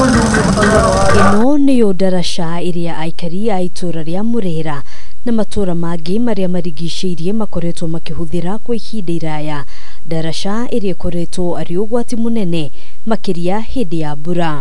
Ino niyo Ndaraca iria aikari a itura ria Murera na matura mangi maria marigicĩirie makoretwo makihuthira kwa ihinda iraya. Ndaraca iria ikoretwo ari ugwati munene makiria hindi ya mbura.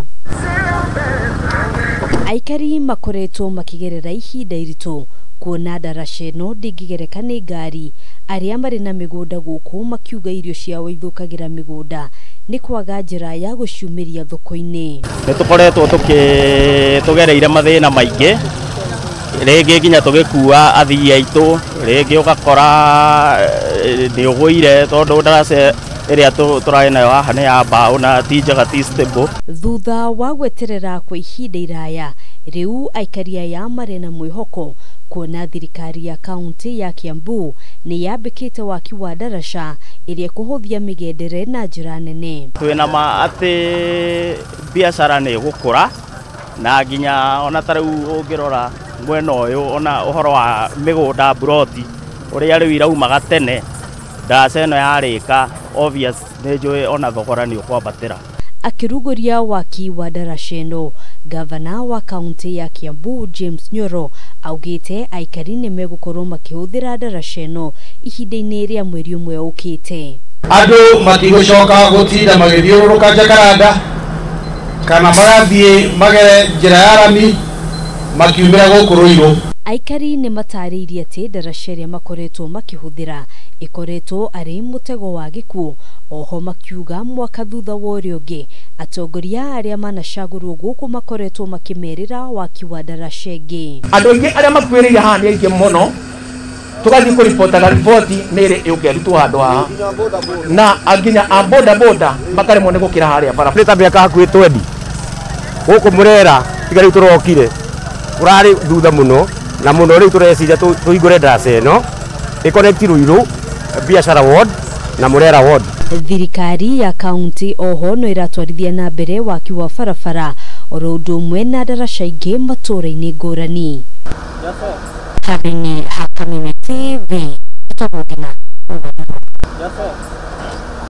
Aikari makoretwo makigerera ihinda iritu kuona Ndaraca ino ndingigereka ni ngari. Aria mari na migunda guku makiuga irio ciao ithukagira migunda ni kwaga njira ya guciumiria thoko-ini. Nitukoretwo tugereire mathina maingi, ringi nginya tugikua athii aitu, ringi ugakora ni ugwire tondu Ndaraca iria turae nayo haha ni ya mbao na ti njega ti stable. Thutha wa gweterera kwa ihinda iraya, riu aikari aya mari na mwihoko kuona thirikari ya kaunti ya Kiambu ni yambikite waki wa Ndaraca iria kuhuthia migendere na njira nene. Twina ma ati biashara ni gukura na nginya ona tariu ungirora mwena uyu ona uhoro wa migunda broti uria riu iraumaga tene Ndaraca ino yarika obvious ni njui ona thogora ni ukwambatira. Akiruguria waki wa Ndaraca ino, gavana wa kaunti ya Kiambu James Nyoro augite aikari ni megukorwo makihuthira Ndaraca ino ihinda-ini ria mweri umwe ukite. Andu matigucoka gutinda magithiururuka Jakaranda kana magathie magere njira ya rami makiumira guku Ruiru. Aikari ni matariirie ati Ndaraca iria makoretwo makihuthira ikoretwo ari mutego wa gikuo. Oho makiuga mwaka thutha wa uria ungi atongoria aria manacagurwo guku makoretwo makimerira waki wa Ndaraca ingi. Andu aingi aria makwiriire haha ni aingi muno, tugathii kuripotaga ripoti niri iukerutwo handu haha na anginya a boda boda makaremwo ni gukira haria bara. Ni ta miaka hakuhi 20 guku Murera tiga riu turokire urari thutha muno na muno riu tureciria tuhingure Ndaraca ino ikonekti Ruiru, Biashara ward na Murera ward. Thirikari ya kaunti oho no iratwarithia na mbere waki wa barabara oro undu umwe na Ndaraca ingi matura-ini ngurani. Kabini hakamini TV itaguthina.